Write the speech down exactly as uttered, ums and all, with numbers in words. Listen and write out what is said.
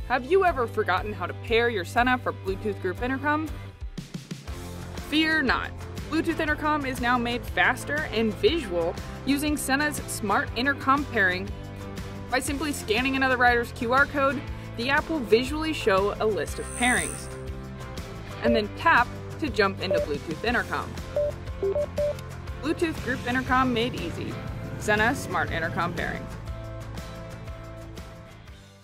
Have you ever forgotten how to pair your Sena for Bluetooth group intercom? Fear not. Bluetooth intercom is now made faster and visual using Sena's smart intercom pairing. By simply scanning another rider's Q R code, the app will visually show a list of pairings, and then tap to jump into Bluetooth intercom. Bluetooth group intercom made easy. Sena Smart Intercom Pairing.